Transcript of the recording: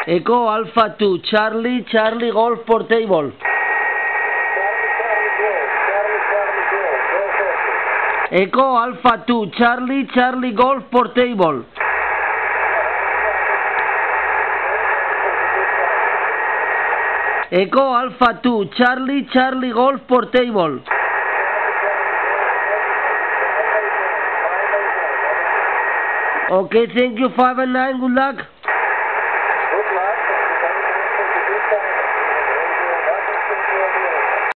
Echo Alpha 2, Charlie, Charlie Golf Portable. Echo Alpha 2, Charlie, Charlie Golf Portable. Echo Alpha 2, Charlie, Charlie Golf Portable. Okay, thank you, 5 and 9, good luck.